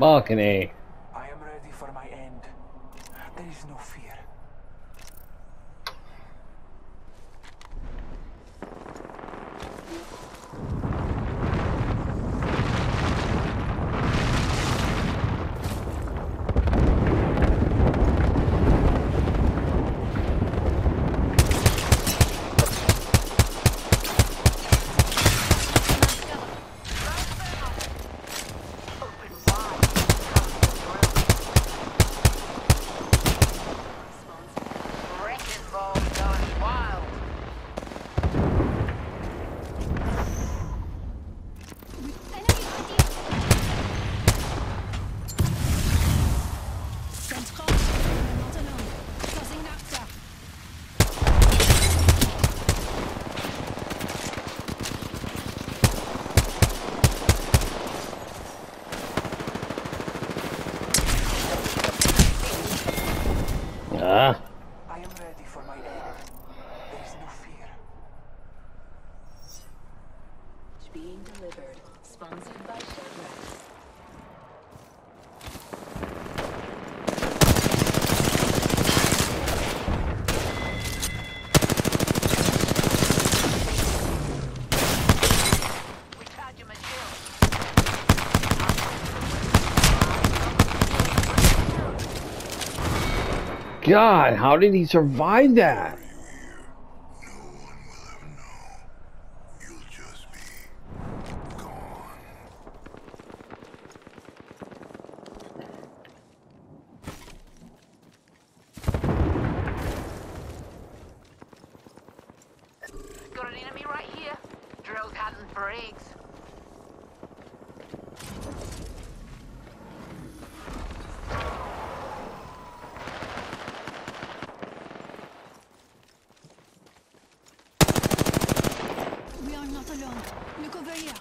Fucking A. I am ready for my end. There is no fear. Ah. I am ready for my end. There is no fear. Being delivered. Sponsored by Chevrolet. God, how did he survive that? Got an enemy right here. Drilled hunting for eggs. We are not alone. Look over here.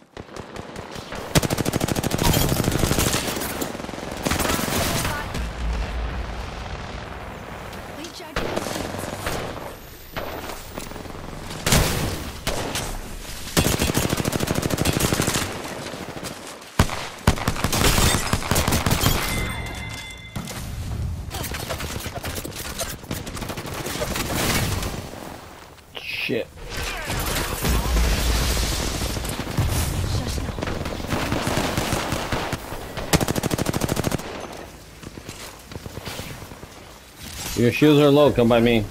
Recharging my shields. Shit. Shush now. Your shields are low, come by me.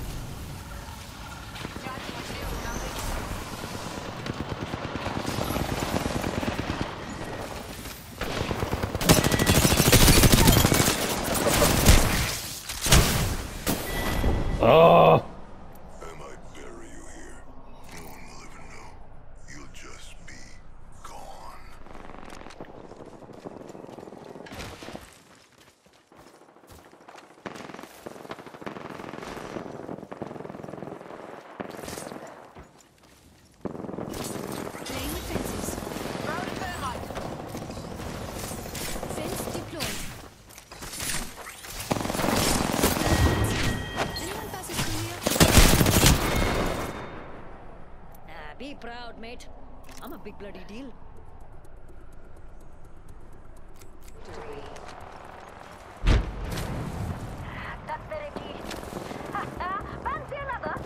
Oh! I might bury you here. No one will ever know. You'll just be gone. Laying the fences. Fence deployed. Anyone passes through here? Be proud, mate. I'm a big bloody deal. That's very key. Fancy another?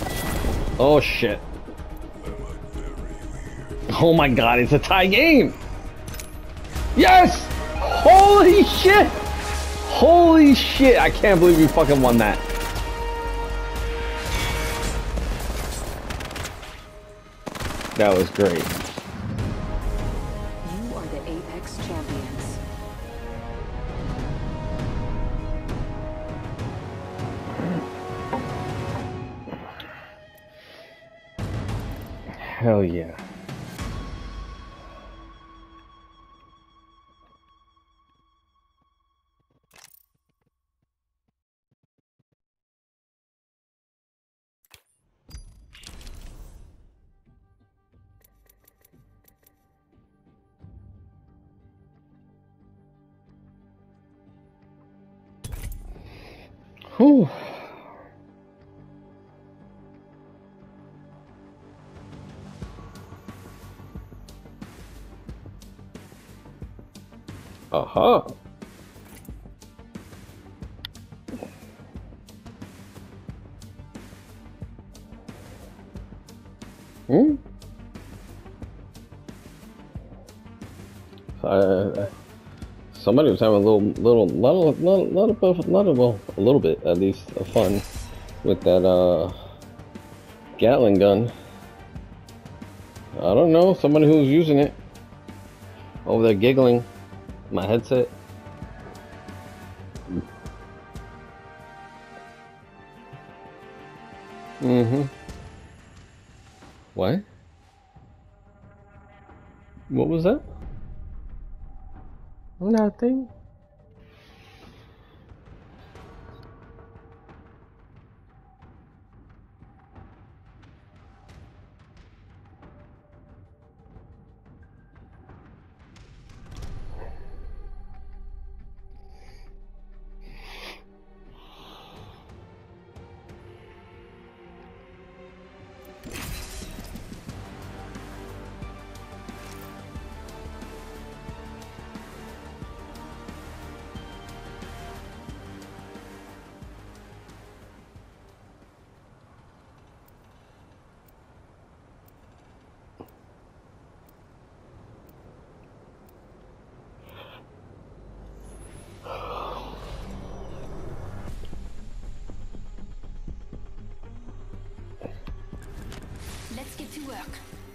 Oh shit. Oh my god, it's a tie game! Yes! Holy shit! Holy shit! I can't believe we fucking won that. That was great. You are the Apex champions. Hell yeah. Whew. Uh-huh. Hmm? Somebody was having a little bit at least of fun with that Gatling gun. I don't know, somebody who's using it over there giggling. My headset. Mm-hmm. What? What was that? Nothing. Let's get to work.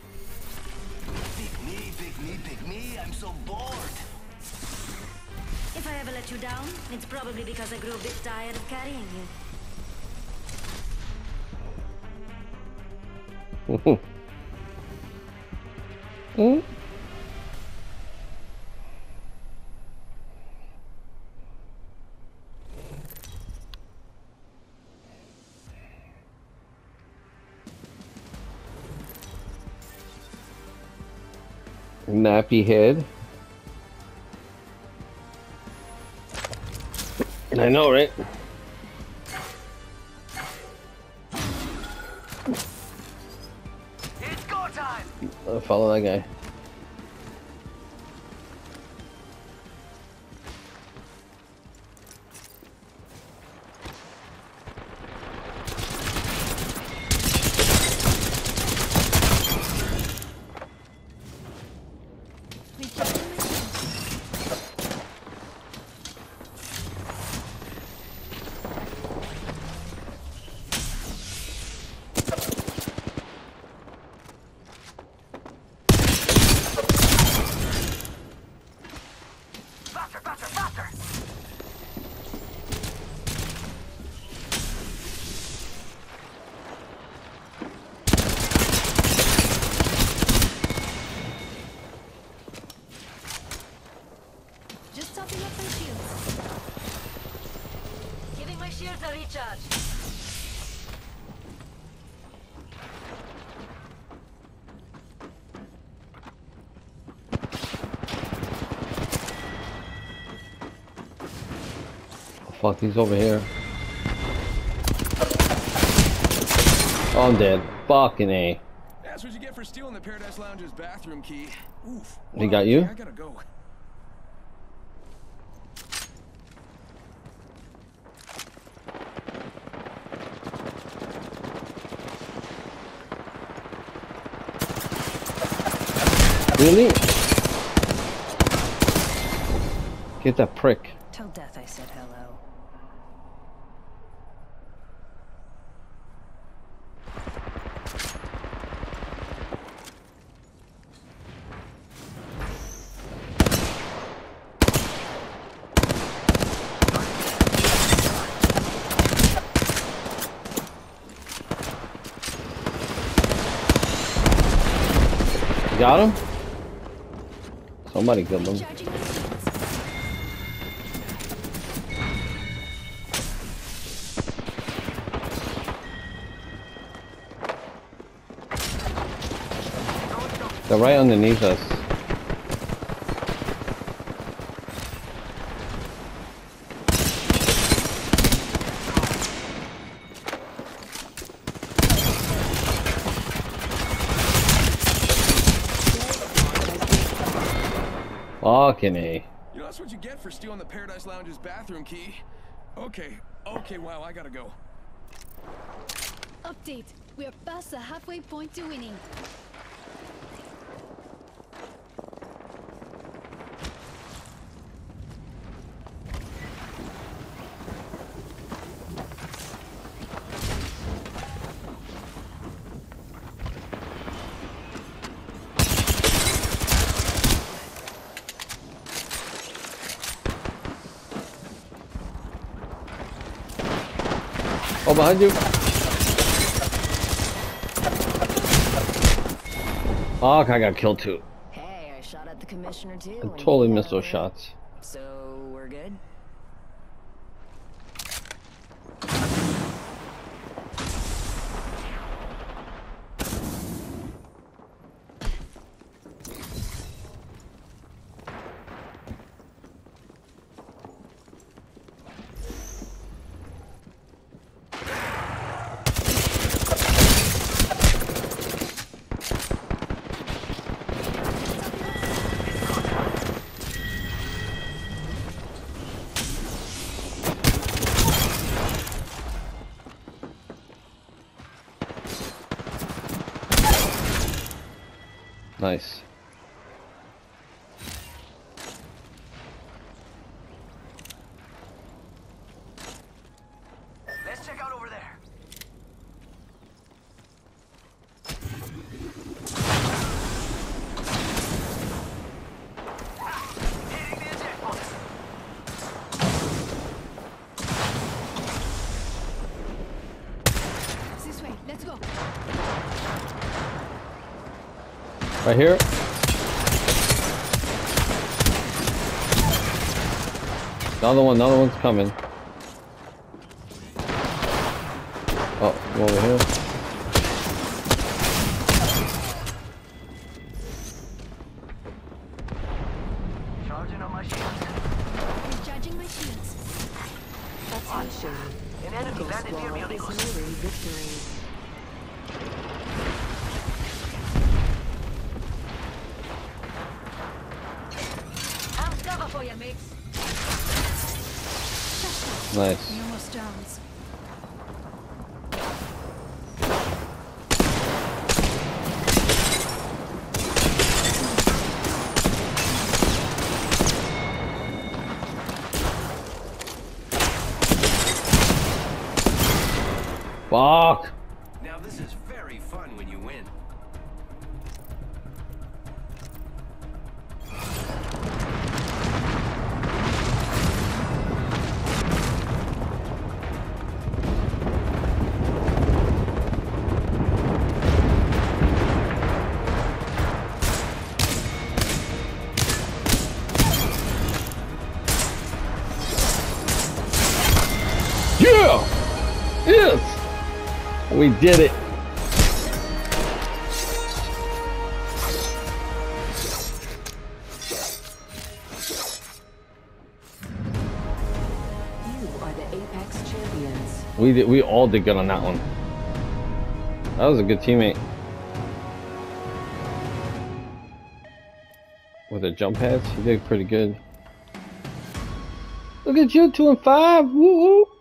Pick me, I'm so bored. If I ever let you down, it's probably because I grew a bit tired of carrying you. Hmm? Nappy head. I know, right? It's go time. Follow that guy. Faster. Just topping up my shields. Giving my shields a recharge. Fuck, he's over here. Oh, I'm dead. Fucking A. That's what you get for stealing the Paradise Lounge's bathroom key. Oof. He got you? I gotta go. Really? Get that prick. Till death I said hello. Got him? Somebody killed him. Charging my shields. They're right underneath us. Fucking A. You know, that's what you get for stealing the Paradise Lounge's bathroom key. Okay, wow, I gotta go. Update. We are past the halfway point to winning. Oh, behind you. Oh, I got killed too. Hey, I shot at the commissioner too. I totally missed those shots. So we're good? Nice. Let's check out over there. Hitting the eject button. This way. Let's go. Right here. Another one's coming. Oh, over here. Charging on my shield. Recharging my shields. Attention. An enemy Eagle landed near me on Squad the is coast. nearing victory. I'll cover for you, mates. Nice. We almost drowns. Fuck. Now this is very fun when you win. Yeah! Yes! We did it! You are the Apex champions. We all did good on that one. That was a good teammate. With the jump pads, he did pretty good. Look at you, 2 and 5. Woo woo!